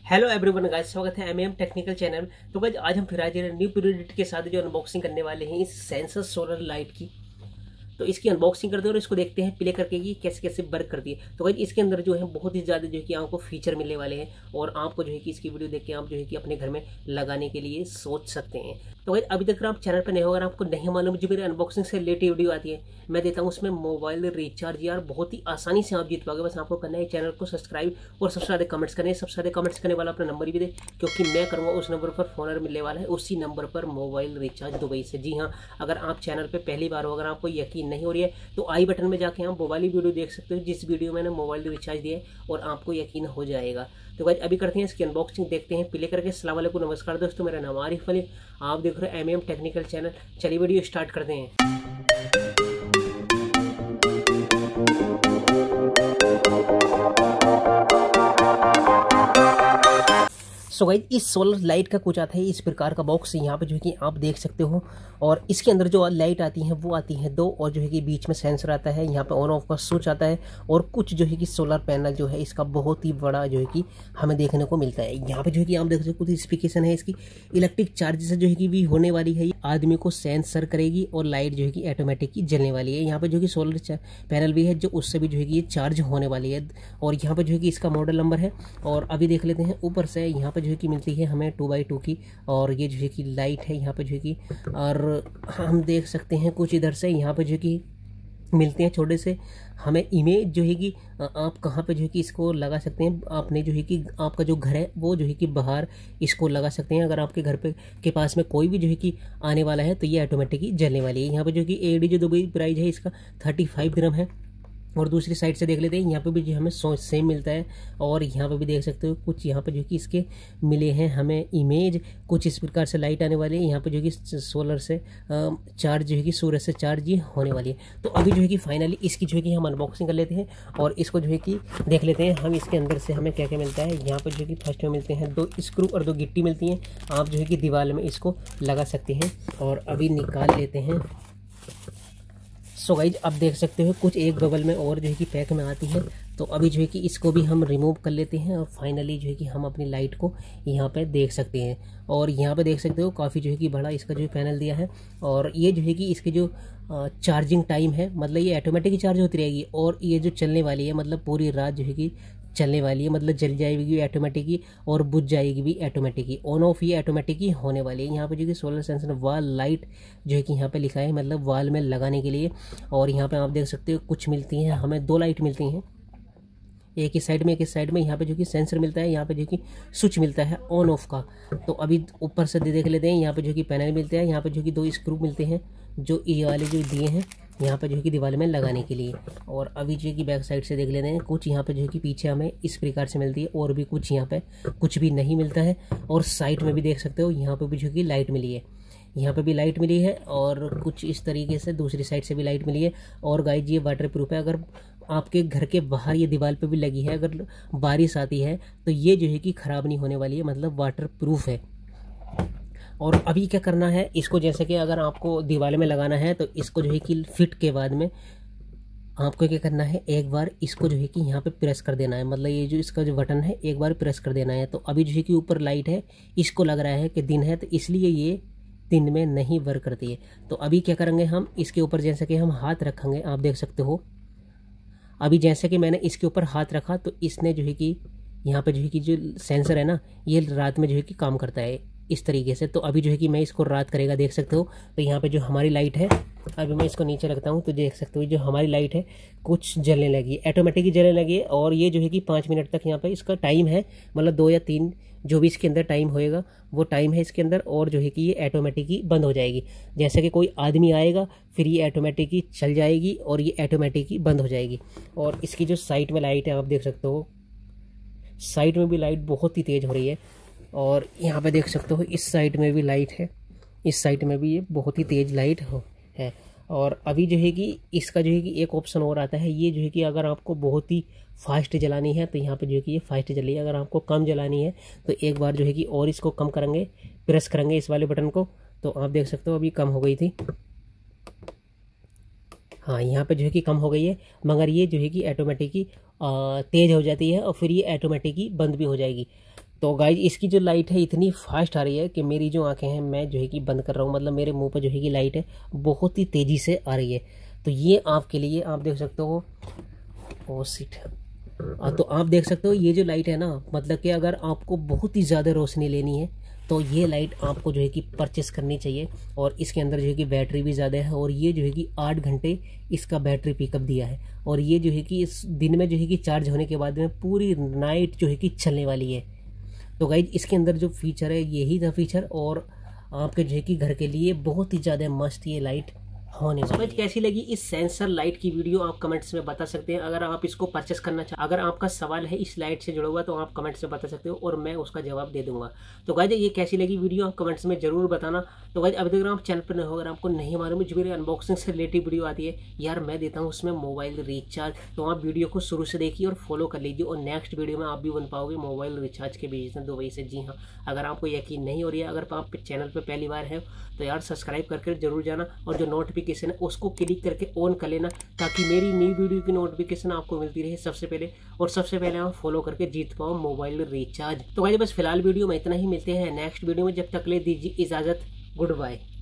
Hello everyone guys, स्वागत है MM technical channel. तो गाइस आज हम फिर आज न्यू प्रोडक्ट के साथ जो अनबॉक्सिंग करने वाले हैं इस सेंसर सोलर लाइट की। तो इसकी अनबॉक्सिंग करते हैं और इसको देखते हैं प्ले करके कि कैसे कैसे वर्क करती है। तो गाइस इसके अंदर जो है बहुत ही ज़्यादा जो है कि आपको फीचर मिलने वाले हैं और आपको जो है कि इसकी वीडियो देख के आप जो है कि अपने घर में लगाने के लिए सोच सकते हैं। तो गाइस अभी तक आप चैनल पर नए हो, अगर आपको नहीं मालूम जो मेरे अनबॉक्सिंग से रिलेटेड वीडियो आती है मैं देता हूँ उसमें मोबाइल रिचार्ज यार बहुत ही आसानी से आप जीत पाओगे। बस आपको करना है चैनल को सब्सक्राइब और सबसे ज़्यादा कमेंट्स करने। सबसे ज़्यादा कमेंट्स करने वाला अपना नंबर भी दे, क्योंकि मैं करूँगा उस नंबर पर फोनर मिलने वाला है, उसी नंबर पर मोबाइल रिचार्ज दुबई से। जी हाँ, अगर आप चैनल पर पहली बार हो, अगर आपको यकीन नहीं हो रही है तो आई बटन में जाके आप मोबाइल वीडियो देख सकते हो जिस वीडियो मैंने मोबाइल रिचार्ज दिया है और आपको यकीन हो जाएगा। तो गाइस अभी करते हैं इसकी अनबॉक्सिंग, देखते हैं प्ले करके। अस्सलाम वालेकुम, नमस्कार दोस्तों, मेरा नाम आरिफ अली, आप देख रहे हैं एमएम टेक्निकल चैनल। चलिए वीडियो स्टार्ट करते हैं। सो गाइस इस सोलर लाइट का कुछ आता है इस प्रकार का बॉक्स, यहाँ पे जो है कि आप देख सकते हो। और इसके अंदर जो लाइट आती है वो आती है दो, और जो है कि बीच में सेंसर आता है, यहाँ पे ऑन ऑफ का स्विच आता है और कुछ जो है कि सोलर पैनल जो है इसका बहुत ही बड़ा जो है कि हमें देखने को मिलता है। यहाँ पे जो है कि आप देख सकते हो कुछ स्पेसिफिकेशन है इसकी। इलेक्ट्रिक चार्ज से जो है कि भी होने वाली है, आदमी को सेंसर करेगी और लाइट जो है कि ऑटोमेटिक ही जलने वाली है। यहाँ पे जो कि सोलर पैनल भी है जो उससे भी जो है कि ये चार्ज होने वाली है। और यहाँ पे जो है कि इसका मॉडल नंबर है। और अभी देख लेते हैं ऊपर से यहाँ पे जो है कि मिलती है हमें 2x2 की, और ये जो है कि लाइट है यहाँ पे जो है कि, और हम देख सकते हैं कुछ इधर से यहाँ पे जो है कि मिलते हैं छोटे से हमें इमेज जो है कि आप कहाँ पे जो है कि इसको लगा सकते हैं। आपने जो है कि आपका जो घर है वो जो है कि बाहर इसको लगा सकते हैं। अगर आपके घर पे के पास में कोई भी जो है कि आने वाला है तो ये ऑटोमेटिकली जलने वाली है। यहाँ पे जो कि एडी जो दुबई प्राइस है इसका 35 दिरहम है। और दूसरी साइड से देख लेते हैं, यहाँ पे भी जो हमें सेम मिलता है। और यहाँ पे भी देख सकते हो कुछ यहाँ पे जो कि इसके मिले हैं हमें इमेज, कुछ इस प्रकार से लाइट आने वाली है। यहाँ पे जो कि सोलर से चार्ज जो है कि सूरज से चार्ज ये होने वाली है। तो अभी जो है कि फाइनली इसकी जो है कि हम अनबॉक्सिंग कर लेते हैं और इसको जो है कि देख लेते हैं हम इसके अंदर से हमें क्या क्या मिलता है। यहाँ पर जो है कि फर्स्ट में मिलते हैं 2 स्क्रू और 2 गिट्टी मिलती हैं। आप जो है कि दीवार में इसको लगा सकते हैं। और अभी निकाल लेते हैं। सो गाइज अब देख सकते हो कुछ एक बबल में और जो है कि पैक में आती है। तो अभी जो है कि इसको भी हम रिमूव कर लेते हैं और फाइनली जो है कि हम अपनी लाइट को यहाँ पे देख सकते हैं। और यहाँ पे देख सकते हो काफ़ी जो है कि बड़ा इसका जो पैनल दिया है। और ये जो है कि इसके जो चार्जिंग टाइम है, मतलब ये ऑटोमेटिक चार्ज होती रहेगी। और ये जो चलने वाली है मतलब पूरी रात जो है कि चलने वाली है, मतलब जल जाएगी ऑटोमेटिक ही और बुझ जाएगी भी ऑटोमेटिक ही। ऑन ऑफ ये ऑटोमेटिक ही होने वाली है। यहाँ पे जो कि सोलर सेंसर वॉल लाइट जो है कि यहाँ पे लिखा है, मतलब वॉल में लगाने के लिए। और यहाँ पे आप देख सकते हो कुछ मिलती हैं हमें 2 लाइट मिलती हैं, एक ही साइड में एक ही साइड में। यहाँ पे जो कि सेंसर मिलता है, यहाँ पे जो कि स्विच मिलता है ऑन ऑफ का। तो अभी ऊपर से देख लेते हैं, यहाँ पे जो कि पैनल मिलते हैं, यहाँ पे जो कि 2 स्क्रू मिलते हैं जो ये वाले जो दिए हैं यहाँ पे जो है कि दीवार में लगाने के लिए। और अभी जो है कि बैक साइड से देख लेते हैं, कुछ यहाँ पे जो है कि पीछे हमें इस प्रकार से मिलती है और भी कुछ यहाँ पे कुछ भी नहीं मिलता है। और साइड में भी देख सकते हो यहाँ पे भी जो है कि लाइट मिली है, यहाँ पे भी लाइट मिली है और कुछ इस तरीके से दूसरी साइड से भी लाइट मिली है। और गाइज ये वाटर प्रूफ है, अगर आपके घर के बाहर ये दीवार पे भी लगी है, अगर बारिश आती है तो ये जो है कि ख़राब नहीं होने वाली है, मतलब वाटर प्रूफ है। और अभी क्या करना है इसको, जैसे कि अगर आपको दीवार में लगाना है तो इसको जो है कि फिट के बाद में आपको क्या करना है, एक बार इसको जो है कि यहाँ पे प्रेस कर देना है, मतलब ये जो इसका जो बटन है एक बार प्रेस कर देना है। तो अभी जो है कि ऊपर लाइट है, इसको लग रहा है कि दिन है तो इसलिए ये दिन में नहीं वर्क करती है। तो अभी क्या करेंगे हम इसके ऊपर जैसे कि हम हाथ रखेंगे, आप देख सकते हो अभी जैसे कि मैंने इसके ऊपर हाथ रखा तो इसने जो है कि यहाँ पे जो है कि जो सेंसर है ना ये रात में जो है कि काम करता है इस तरीके से। तो अभी जो है कि मैं इसको रात करेगा, देख सकते हो। तो यहाँ पे जो हमारी लाइट है, अभी मैं इसको नीचे रखता हूँ तो देख सकते हो जो हमारी लाइट है कुछ जलने लगी, ऑटोमेटिक ही जलने लगी है। और ये जो है कि 5 मिनट तक यहाँ पे इसका टाइम है, मतलब 2 या 3 जो भी इसके अंदर टाइम होएगा वो टाइम है इसके अंदर। और जो है कि ये ऑटोमेटिक ही बंद हो जाएगी, जैसे कि कोई आदमी आएगा फिर ये ऑटोमेटिक ही चल जाएगी और ये ऑटोमेटिक ही बंद हो जाएगी। और इसकी जो साइड में लाइट है आप देख सकते हो, साइड में भी लाइट बहुत ही तेज़ हो रही है। और यहाँ पे देख सकते हो इस साइड में भी लाइट है, इस साइड में भी ये बहुत ही तेज़ लाइट है। और अभी जो है कि इसका जो है कि एक ऑप्शन और आता है, ये जो है कि अगर आपको बहुत ही फास्ट जलानी है तो यहाँ पे जो है कि ये फास्ट जली है। अगर आपको कम जलानी है तो एक बार जो है कि और इसको कम करेंगे, प्रेस करेंगे इस वाले बटन को, तो आप देख सकते हो अभी कम हो गई थी। हाँ यहाँ पे जो है कि कम हो गई है, मगर ये जो है कि ऑटोमेटिक ही तेज़ हो जाती है और फिर ये ऑटोमेटिक ही बंद भी हो जाएगी। तो गाइज इसकी जो लाइट है इतनी फास्ट आ रही है कि मेरी जो आंखें हैं मैं जो है कि बंद कर रहा हूँ, मतलब मेरे मुंह पर जो है कि लाइट है बहुत ही तेज़ी से आ रही है। तो ये आपके लिए आप देख सकते हो। ओ सीट। तो आप देख सकते हो ये जो लाइट है ना, मतलब कि अगर आपको बहुत ही ज़्यादा रोशनी लेनी है तो ये लाइट आपको जो है कि परचेस करनी चाहिए। और इसके अंदर जो है कि बैटरी भी ज़्यादा है, और ये जो है कि 8 घंटे इसका बैटरी पिकअप दिया है। और ये जो है कि इस दिन में जो है कि चार्ज होने के बाद में पूरी नाइट जो है कि चलने वाली है। तो गाइज इसके अंदर जो फीचर है यही था फीचर, और आपके जो है कि घर के लिए बहुत ही ज़्यादा मस्त ये लाइट होने वाली है। कैसी लगी इस सेंसर लाइट की वीडियो आप कमेंट्स में बता सकते हैं। अगर आप इसको परचेस करना चाहते, अगर आपका सवाल है इस लाइट से जुड़ा हुआ तो आप कमेंट्स में बता सकते हो और मैं उसका जवाब दे दूंगा। तो गाइज ये कैसी लगी वीडियो आप कमेंट्स में जरूर बताना। तो गाइज अभी तक आप चैनल पर न हो, अगर आपको नहीं मालूम जो मेरी अनबॉक्सिंग से रिलेटेड वीडियो आती है यार, मैं देता हूँ उसमें मोबाइल रिचार्ज। तो आप वीडियो को शुरू से देखिए और फॉलो कर लीजिए, और नेक्स्ट वीडियो में आप भी बन पाओगे मोबाइल रिचार्ज के बिजनेस दुबई से। जी हाँ, अगर आपको यकीन नहीं हो रही है, अगर आप चैनल पर पहली बार है तो यार सब्सक्राइब करके जरूर जाना, और जो नोटिफिकेशन है उसको क्लिक करके ऑन कर लेना, ताकि मेरी नई वीडियो की नोटिफिकेशन आपको मिलती रहे सबसे पहले, और सबसे पहले आप फॉलो करके जीत पाओ मोबाइल रिचार्ज। तो भाई बस फिलहाल वीडियो में इतना ही, मिलते हैं नेक्स्ट वीडियो में, जब तक ले दीजिए इजाज़त, गुड बाय।